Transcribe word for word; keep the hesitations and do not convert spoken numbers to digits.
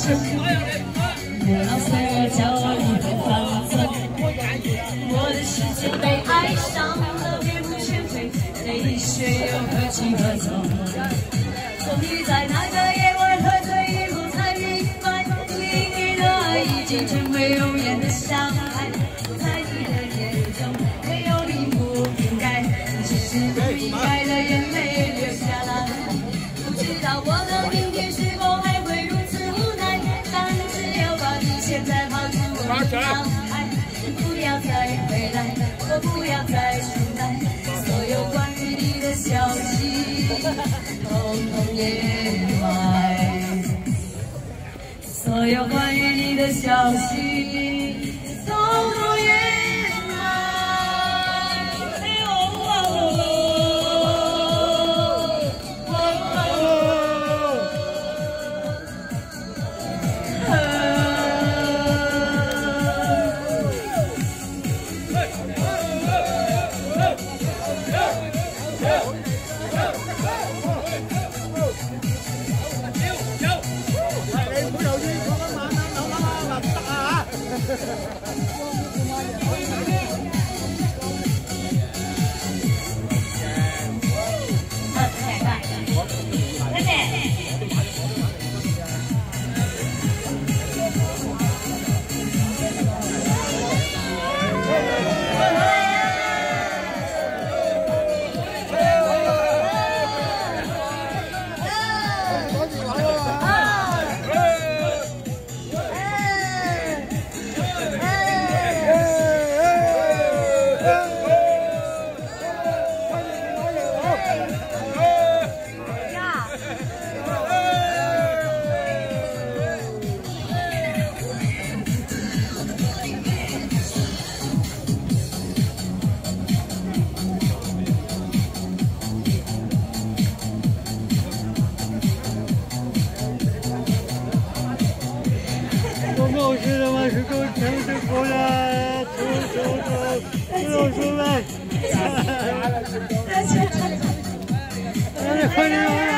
真，不要随我脚一头放纵。我的世界被爱上了，面目全非，泪水又何去何从？终于在那个夜晚喝醉以后，才明白，命运的爱已经成为永远的伤害。在你的眼中，没有你不应该，只是不应该的眼泪流下来。不知道我的明天是否还会如此无奈，但只要把你现在抛出我的脑海，不要再回来，我不要再出来，所有关于你的消息，统统掩埋。所有关于你的消息，统统掩埋。哎呦，哇哦！ 我是他妈是够城市过来，走走走，不用说呗。快点快点！